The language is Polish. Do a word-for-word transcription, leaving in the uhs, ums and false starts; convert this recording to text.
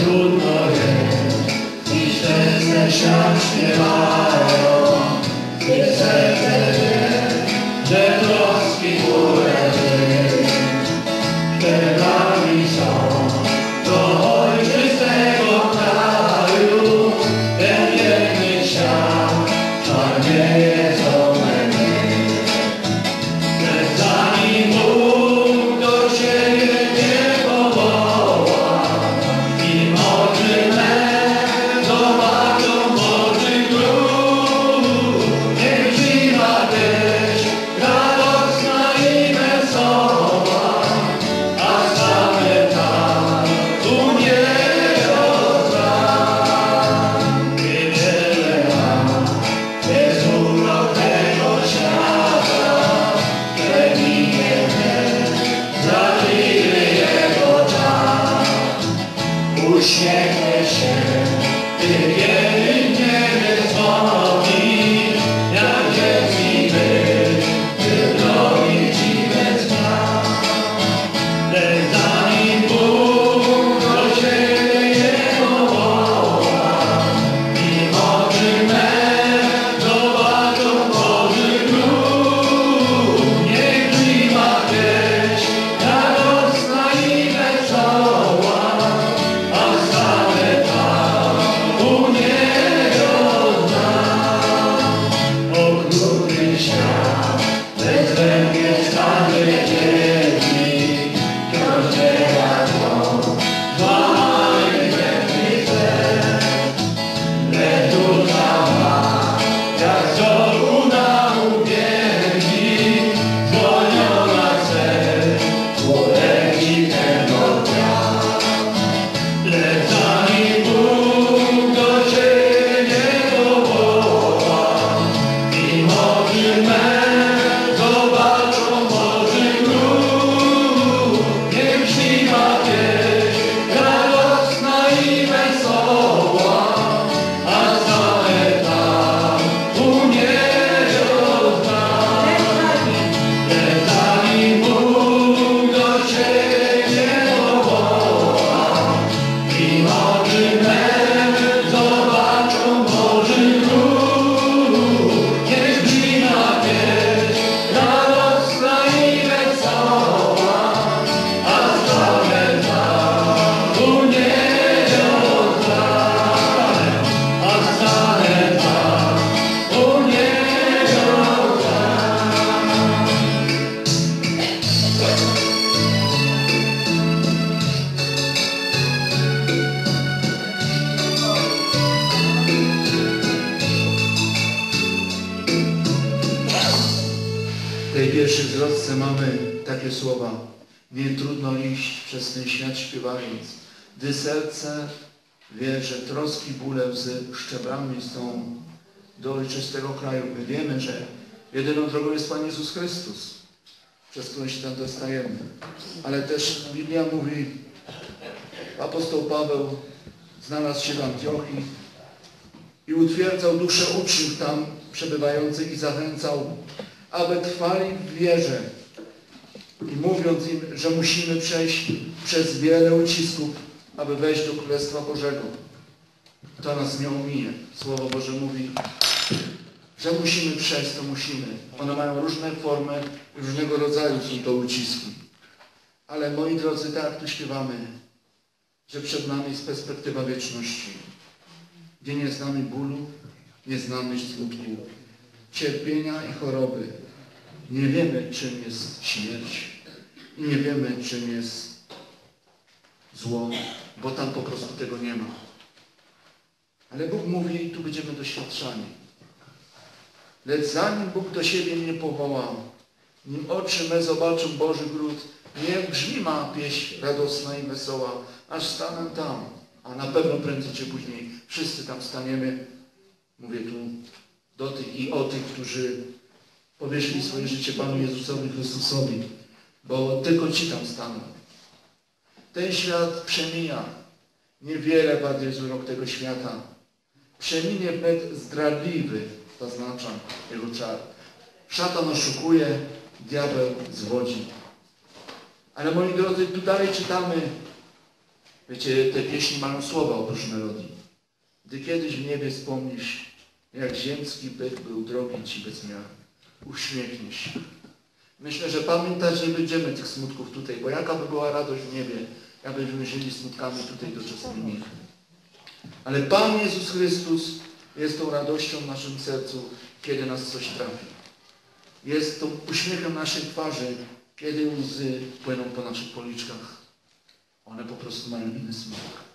trudno jest i serce świat śpiewają, i serce wie, że troski górę wy, przed nami są do ojczystego kraju, ten piękny świat czarnieje zone dni. Lecz zanim Bóg do siebie nie powoła i oczy me zobaczą Boży gród, niech zima też radosna i wesoła, a same tam umieją tam. Niewiele lat jest urok tego świata, przeminie zawiry jego czas. Uśmiechnie się, ty kiedy nie dzwoni, jak dzieci być, ty drogi ci bez zmian. Lecz zanim Bóg do siebie nie powoła i oczy me zobaczą Boży gród, niech zima też radosna i wesoła, a same tam umieją nam. Okrutny świat, bezwzględnie stary dzieci, wciąż działa to złamany pewny cel. Lecz dusza ma, jak zoru na uwięzi, zwolniona serc, uleci tego dnia. Lecz zanim Bóg do siebie nie powoła i oczy me zobaczą Boży gród, niech zima też radosna i wesoła, a same tam umieją tam. Lecz zanim Bóg do siebie nie powoła i oczy me zobaczą Boży gród, niech zima też radosna i wesoła, a same tam umieją tam, a same tam umieją tam. W tej pierwszej zwrotce mamy takie słowa: nie trudno iść przez ten świat śpiewając, gdy serce wie, że troski, bóle, łzy szczeblami są do ojczystego kraju. My wiemy, że jedyną drogą jest Pan Jezus Chrystus, przez którą się tam dostajemy. Ale też Biblia mówi, apostoł Paweł znalazł się w Antiochii i utwierdzał duszę uczniów tam przebywających i zachęcał, aby trwali w wierze i mówiąc im, że musimy przejść przez wiele ucisków, aby wejść do Królestwa Bożego. To nas nie ominie. Słowo Boże mówi, że musimy przejść, to musimy. One mają różne formy, różnego rodzaju są to uciski. Ale moi drodzy, tak jak tu śpiewamy, że przed nami jest perspektywa wieczności, gdzie nie znamy bólu, nie znamy skutku cierpienia i choroby. Nie wiemy, czym jest śmierć i nie wiemy, czym jest zło, bo tam po prostu tego nie ma. Ale Bóg mówi, tu będziemy doświadczani. Lecz zanim Bóg do siebie nie powołał, nim oczy me zobaczą Boży gród, niech brzmi ma pieśń radosna i wesoła, aż stanę tam, a na pewno prędzej czy później wszyscy tam staniemy. Mówię tu do tych i o tych, którzy powierzyli swoje życie Panu Jezusowi Chrystusowi, bo tylko ci tam staną. Ten świat przemija. Niewiele wad jest urok tego świata. Przeminie wnet zdradliwy, zaznaczam jego czar. Szatan oszukuje, diabeł zwodzi. Ale moi drodzy, tu dalej czytamy, Wiecie, te pieśni mają słowa oprócz melodii. Gdy kiedyś w niebie wspomnisz, jak ziemski byt był drogi ci bez miar, uśmiechnij się. Myślę, że pamiętać nie będziemy tych smutków tutaj, bo jaka by była radość w niebie, jakbyśmy żyli smutkami tutaj doczesnymi. Ale Pan Jezus Chrystus jest tą radością w naszym sercu, kiedy nas coś trafi. Jest tą uśmiechem naszej twarzy, kiedy łzy płyną po naszych policzkach. One po prostu mają inny smak.